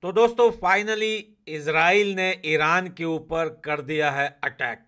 तो दोस्तों finally Israel ने ईरान के ऊपर कर दिया है अटैक।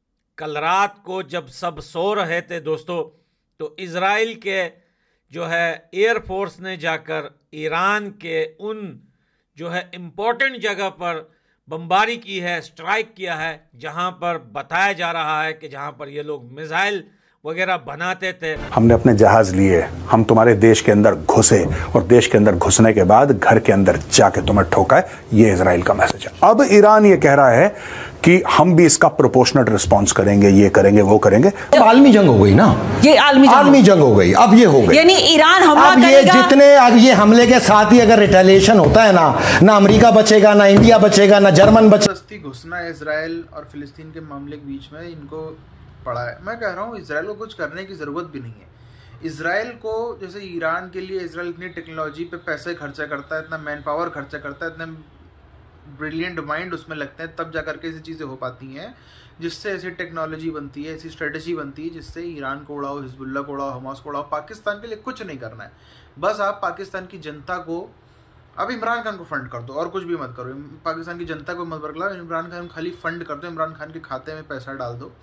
कल रात को जब सब सो रहे थे दोस्तों, तो इजराइल के जो है एयरफोर्स ने जाकर ईरान के उन जो है इम्पोर्टेंट जगह पर बमबारी की है, स्ट्राइक किया है, जहां पर बताया जा रहा है कि जहां पर ये लोग मिसाइल वगैरह बनाते थे। हमने अपने जहाज लिए, हम तुम्हारे देश के अंदर घुसे और देश के अंदर घुसने के बाद घर के अंदर जाके तुम्हें ठोका है। ये इजराइल का मैसेज है। अब ईरान ये कह रहा है कि हम भी इसका प्रोपोर्शनल रिस्पांस करेंगे, ये करेंगे, वो करेंगे। अब आलमी जंग हो गई ना, ये आलमी जंग हो गई। अब ये हो गई, यानी ईरान हमला अब ये जितने अब ये हमले के साथ ही अगर रिटेलिएशन होता है ना अमेरिका बचेगा, ना इंडिया बचेगा, ना जर्मन बचेगा। घुसना इजराइल और फिलिस्तीन के मामले के बीच में इनको पड़ा है। मैं कह रहा हूँ इजराइल को कुछ करने की ज़रूरत भी नहीं है। इजराइल को जैसे ईरान के लिए इजराइल इतनी टेक्नोलॉजी पे पैसे खर्चा करता है, इतना मैन पावर खर्चा करता है, इतने ब्रिलियंट माइंड उसमें लगते हैं, तब जा करके ऐसी चीज़ें हो पाती हैं जिससे ऐसी टेक्नोलॉजी बनती है, ऐसी स्ट्रेटजी बनती है जिससे ईरान को उड़ाओ, हिजबुल्ला को उड़ाओ, हमास को उड़ाओ। पाकिस्तान के लिए कुछ नहीं करना है, बस आप पाकिस्तान की जनता को अब इमरान खान को फंड कर दो और कुछ भी मत करो। पाकिस्तान की जनता को मत बरगलाओ, इमरान खान खाली फंड कर दो, इमरान खान के खाते में पैसा डाल दो।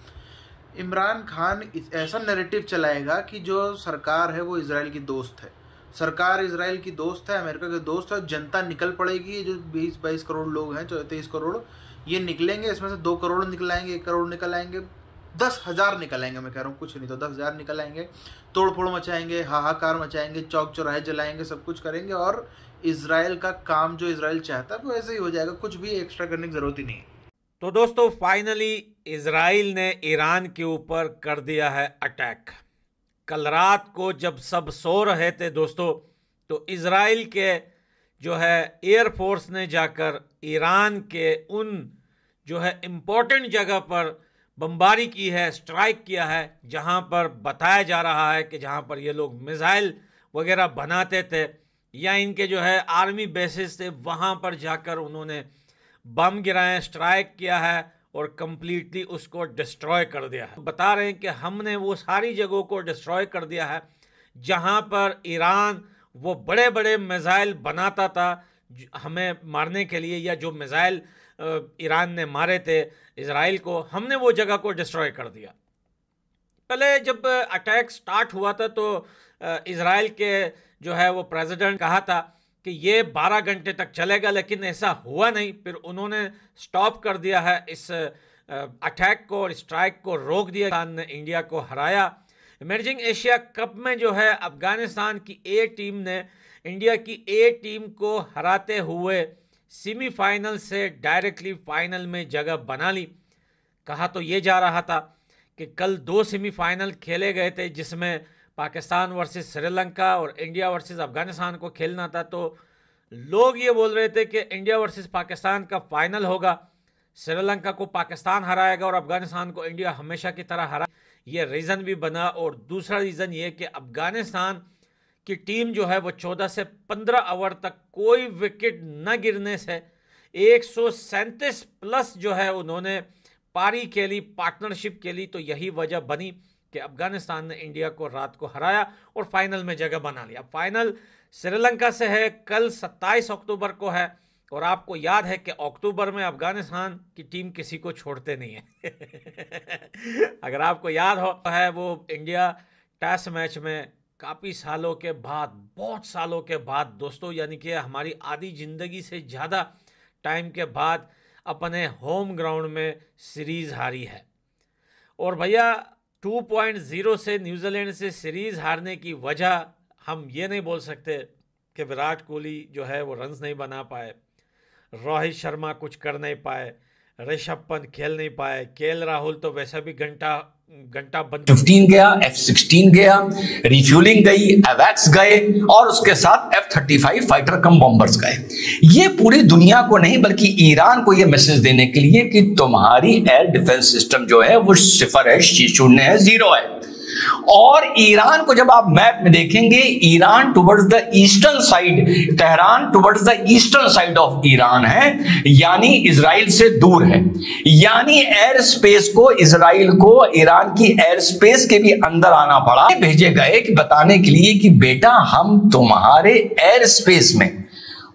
इमरान खान ऐसा नैरेटिव चलाएगा कि जो सरकार है वो इजराइल की दोस्त है, सरकार इजराइल की दोस्त है, अमेरिका के दोस्त है। जनता निकल पड़ेगी, जो 20-22 करोड़ लोग हैं, 23 करोड़ ये निकलेंगे, इसमें से 2 करोड़ निकल आएंगे, 1 करोड़ निकल आएंगे, 10,000 निकल आएंगे। मैं कह रहा हूँ कुछ नहीं तो 10,000 निकल आएंगे, तोड़ फोड़ मचाएंगे, हाहाकार मचाएंगे, चौक चौराहे जलाएंगे, सब कुछ करेंगे और इजराइल का काम जो इजराइल चाहता है वो ऐसे ही हो जाएगा। कुछ भी एक्स्ट्रा करने की जरूरत ही नहीं है। तो दोस्तों फाइनली इजराइल ने ईरान के ऊपर कर दिया है अटैक। कल रात को जब सब सो रहे थे दोस्तों, तो इजराइल के जो है एयरफोर्स ने जाकर ईरान के उन जो है इम्पोर्टेंट जगह पर बमबारी की है, स्ट्राइक किया है, जहां पर बताया जा रहा है कि जहां पर ये लोग मिसाइल वगैरह बनाते थे या इनके जो है आर्मी बेसिस थे, वहां पर जाकर उन्होंने बम गिराए, स्ट्राइक किया है और कंप्लीटली उसको डिस्ट्रॉय कर दिया है। बता रहे हैं कि हमने वो सारी जगहों को डिस्ट्रॉय कर दिया है जहां पर ईरान वो बड़े बड़े मिसाइल बनाता था हमें मारने के लिए, या जो मिसाइल ईरान ने मारे थे इजराइल को, हमने वो जगह को डिस्ट्रॉय कर दिया। पहले जब अटैक स्टार्ट हुआ था तो इजराइल के जो है वो प्रेसिडेंट कहा था कि ये 12 घंटे तक चलेगा, लेकिन ऐसा हुआ नहीं। फिर उन्होंने स्टॉप कर दिया है इस अटैक को और स्ट्राइक को रोक दिया। पाकिस्तान ने इंडिया को हराया। इमर्जिंग एशिया कप में जो है अफगानिस्तान की ए टीम ने इंडिया की ए टीम को हराते हुए सेमीफाइनल से डायरेक्टली फाइनल में जगह बना ली। कहा तो ये जा रहा था कि कल 2 सेमीफाइनल खेले गए थे जिसमें पाकिस्तान वर्सेस श्रीलंका और इंडिया वर्सेस अफगानिस्तान को खेलना था। तो लोग ये बोल रहे थे कि इंडिया वर्सेस पाकिस्तान का फाइनल होगा, श्रीलंका को पाकिस्तान हराएगा और अफगानिस्तान को इंडिया हमेशा की तरह हरा। ये रीज़न भी बना। और दूसरा रीज़न ये कि अफगानिस्तान की टीम जो है वो 14 से 15 ओवर तक कोई विकेट न गिरने से 137 प्लस जो है उन्होंने पारी खेली, पार्टनरशिप खेली। तो यही वजह बनी कि अफगानिस्तान ने इंडिया को रात को हराया और फाइनल में जगह बना लिया। फाइनल श्रीलंका से है, कल 27 अक्टूबर को है। और आपको याद है कि अक्टूबर में अफगानिस्तान की टीम किसी को छोड़ते नहीं है। अगर आपको याद हो है वो इंडिया टेस्ट मैच में काफ़ी सालों के बाद, बहुत सालों के बाद दोस्तों, यानी कि हमारी आधी ज़िंदगी से ज़्यादा टाइम के बाद अपने होम ग्राउंड में सीरीज़ हारी है। और भैया 2.0 से न्यूजीलैंड से सीरीज़ हारने की वजह हम ये नहीं बोल सकते कि विराट कोहली जो है वो रन्स नहीं बना पाए, रोहित शर्मा कुछ कर नहीं पाए, ऋषभ पंत खेल नहीं पाए, केएल राहुल तो वैसा भी घंटा बंद 15 गया, F-16 गया, रिफ्यूलिंग गई, एवैक्स गए और उसके साथ F-35 फाइटर कम बॉम्बर्स गए। ये पूरी दुनिया को नहीं बल्कि ईरान को ये मैसेज देने के लिए कि तुम्हारी एयर डिफेंस सिस्टम जो है वो 0 है, शून्य है, 0 है। और ईरान को जब आप मैप में देखेंगे, Iran towards the eastern side, Tehran towards the eastern side of Iran है, यानी इजराइल से दूर है। यानी एयर स्पेस को, इजराइल को ईरान की एयर स्पेस के भी अंदर आना पड़ा। भेजे गए कि बताने के लिए कि बेटा हम तुम्हारे एयर स्पेस में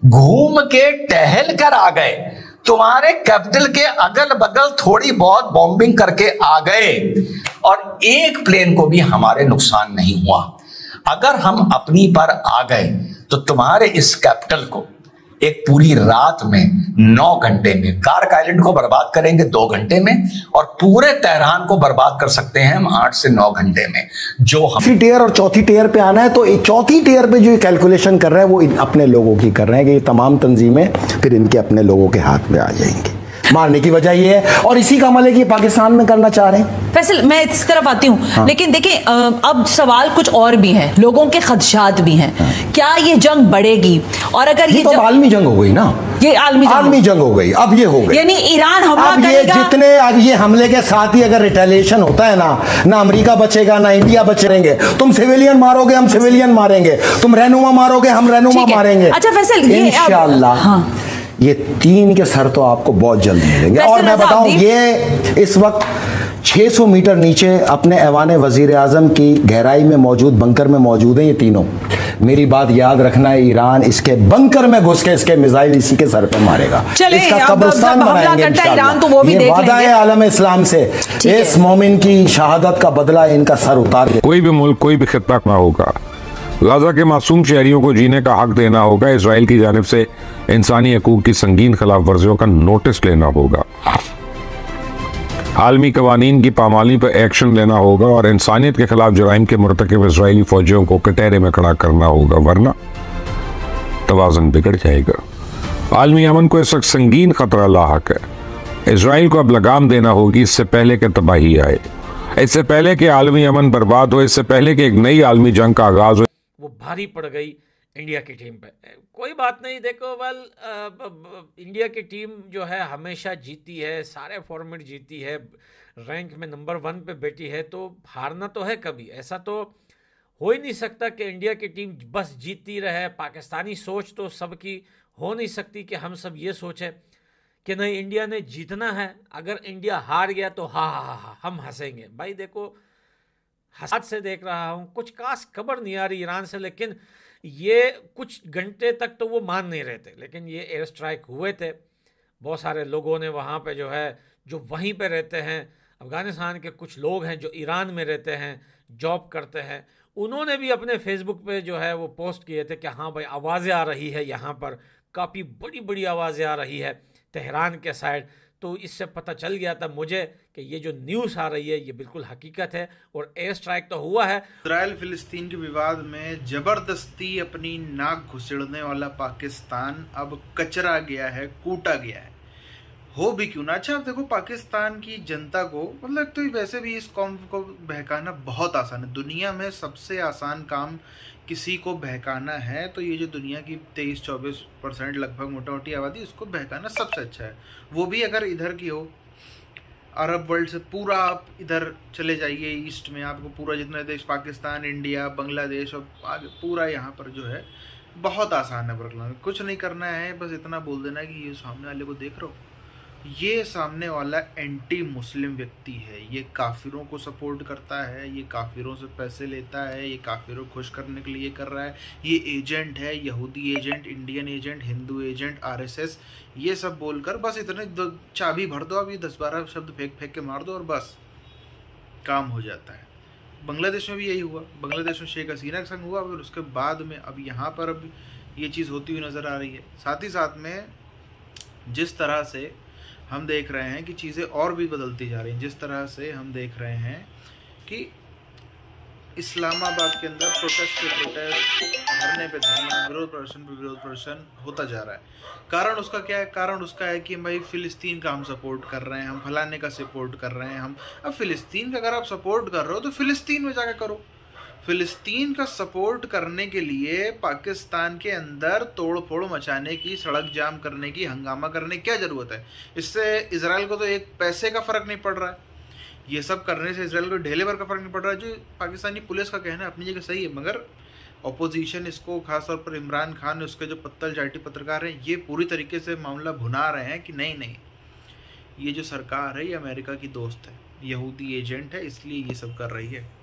घूम के टहल कर आ गए, तुम्हारे कैपिटल के अगल बगल थोड़ी बहुत बॉम्बिंग करके आ गए और एक प्लेन को भी हमारे नुकसान नहीं हुआ। अगर हम अपनी पर आ गए तो तुम्हारे इस कैपिटल को एक पूरी रात में 9 घंटे में, कार्क आइलैंड को बर्बाद करेंगे 2 घंटे में, और पूरे तेहरान को बर्बाद कर सकते हैं हम 8 से 9 घंटे में। जो हम तीसरी टियर और चौथी टियर पे आना है, तो चौथी टियर पे जो कैलकुलेशन कर रहे हैं वो अपने लोगों की कर रहे हैं कि ये तमाम तंजीमें फिर इनके अपने लोगों के हाथ में आ जाएंगी। मारने की वजह ये है, और इसी का अमल है कि पाकिस्तान में करना चाह रहे हैं। फैसल, मैं इस तरफ आती हूँ। हाँ। लेकिन देखिए, अब सवाल कुछ और भी हैं, लोगों के खदशात भी हैं। हाँ। क्या ये जंग बढ़ेगी? और अगर ये तो आलमी जंग हो गई ना, ये आलमी जंग हो गई, अब ये हो गई, यानी ईरान हमला करेगा। ये जितने ये हमले के साथ ही अगर रिटेलिएशन होता है ना अमेरिका बचेगा ना इंडिया बचेंगे। तुम सिविलियन मारोगे, हम सिविलियन मारेंगे, तुम रहनुमा मारोगे, हम रहनुमा मारेंगे। अच्छा फैसल, इंशाअल्लाह ये 3 के सर तो आपको बहुत जल्द मिलेंगे। और मैं बताऊं, ये इस वक्त 600 मीटर नीचे अपने ऐवान वजीर आजम की गहराई में मौजूद बंकर में मौजूद हैं ये तीनों। मेरी बात याद रखना है, ईरान इसके बंकर में घुस के इसके मिसाइल इसी के सर पे मारेगा, इसका कब्रिस्तान बनाएंगे इंशाअल्लाह। ये वादा है आलम इस्लाम से, इस मोमिन की शहादत का बदला इनका सर उतार के। कोई भी मुल्क, कोई भी खित्ता ना होगा, गाजा के मासूम शहरियों को जीने का हक देना होगा। इसराइल की जानिब से इंसानी हकूक की संगीन खिलाफ वर्जियों का नोटिस लेना होगा, आलमी कवानीन की पामाली पर एक्शन लेना होगा और इंसानियत के खिलाफ जराइम के मुर्तकिब इसराइली फौजियों को कटहरे में खड़ा करना होगा, वरना तवाज़ुन बिगड़ जाएगा। आलमी अमन को इस वक्त संगीन खतरा लाहक है। इसराइल को अब लगाम देना होगी, इससे पहले कि तबाही आए, इससे पहले कि आलमी अमन बर्बाद हो, इससे पहले कि एक नई आलमी जंग का आगाज हो। वो भारी पड़ गई इंडिया की टीम पे। कोई बात नहीं, देखो इंडिया की टीम जो है हमेशा जीती है, सारे फॉर्मेट जीती है, रैंक में नंबर 1 पे बैठी है, तो हारना तो है कभी। ऐसा तो हो ही नहीं सकता कि इंडिया की टीम बस जीतती रहे। पाकिस्तानी सोच तो सबकी हो नहीं सकती कि हम सब ये सोचें कि नहीं इंडिया ने जीतना है, अगर इंडिया हार गया तो हा हम हंसेंगे। भाई देखो, हाथ से देख रहा हूँ, कुछ खास खबर नहीं आ रही ईरान से, लेकिन ये कुछ घंटे तक तो वो मान नहीं रहे थे, लेकिन ये एयर स्ट्राइक हुए थे। बहुत सारे लोगों ने वहाँ पे जो है, जो वहीं पे रहते हैं, अफ़गानिस्तान के कुछ लोग हैं जो ईरान में रहते हैं, जॉब करते हैं, उन्होंने भी अपने फेसबुक पे जो है वो पोस्ट किए थे कि हाँ भाई आवाज़ें आ रही है, यहाँ पर काफ़ी बड़ी बड़ी आवाज़ें आ रही है तेहरान के साइड। तो इससे पता चल गया था मुझे कि ये जो न्यूज़ आ रही है ये बिल्कुल हकीकत है और एयर स्ट्राइक तो हुआ है। इजराइल फिलिस्तीन के विवाद में जबरदस्ती अपनी नाक घुसेड़ने वाला पाकिस्तान अब कचरा गया है, कूटा गया है। हो भी क्यों ना। अच्छा आप देखो, पाकिस्तान की जनता को, मतलब तो वैसे भी इस कौम को बहकाना बहुत आसान है। दुनिया में सबसे आसान काम किसी को बहकाना है तो ये जो दुनिया की 23-24% लगभग मोटा मोटी आबादी, उसको बहकाना सबसे अच्छा है। वो भी अगर इधर की हो, अरब वर्ल्ड से पूरा आप इधर चले जाइए ईस्ट में, आपको पूरा जितना देश, पाकिस्तान, इंडिया, बांग्लादेश और आगे पूरा यहाँ पर जो है बहुत आसान है बरकलाना। कुछ नहीं करना है, बस इतना बोल देना है कि ये सामने वाले को देख रहे हो, ये सामने वाला एंटी मुस्लिम व्यक्ति है, ये काफिरों को सपोर्ट करता है, ये काफिरों से पैसे लेता है, ये काफिरों को खुश करने के लिए कर रहा है, ये एजेंट है, यहूदी agent, Indian agent, Hindu agent, RSS, ये सब बोलकर बस इतने चाबी भर दो, अभी 10-12 शब्द फेंक के मार दो और बस काम हो जाता है। बांग्लादेश में भी यही हुआ, बांग्लादेश में शेख हसीना के संग हुआ, फिर उसके बाद में अब यहाँ पर अब ये चीज़ होती हुई नज़र आ रही है। साथ ही साथ में जिस तरह से हम देख रहे हैं कि चीज़ें और भी बदलती जा रही हैं, जिस तरह से हम देख रहे हैं कि इस्लामाबाद के अंदर प्रोटेस्ट पे प्रोटेस्ट, धरने पे धरना, विरोध प्रदर्शन पे विरोध प्रदर्शन होता जा रहा है। कारण उसका क्या है? कारण उसका है कि भाई फिलिस्तीन का हम सपोर्ट कर रहे हैं, हम फलाने का सपोर्ट कर रहे हैं हम। अब फिलिस्तीन का अगर आप सपोर्ट कर रहे हो तो फिलिस्तीन में जाकर करो। फिलिस्तीन का सपोर्ट करने के लिए पाकिस्तान के अंदर तोड़ फोड़ मचाने की, सड़क जाम करने की, हंगामा करने की क्या ज़रूरत है? इससे इजराइल को तो एक पैसे का फ़र्क नहीं पड़ रहा है। ये सब करने से इजराइल को ढेले भर का फ़र्क नहीं पड़ रहा है। जो पाकिस्तानी पुलिस का कहना है अपनी जगह सही है, मगर अपोजिशन इसको, खासतौर पर इमरान खान, उसके जो पत्तल चाटी पत्रकार हैं, ये पूरी तरीके से मामला भुना रहे हैं कि नहीं, ये जो सरकार है ये अमेरिका की दोस्त है, यहूदी एजेंट है, इसलिए ये सब कर रही है।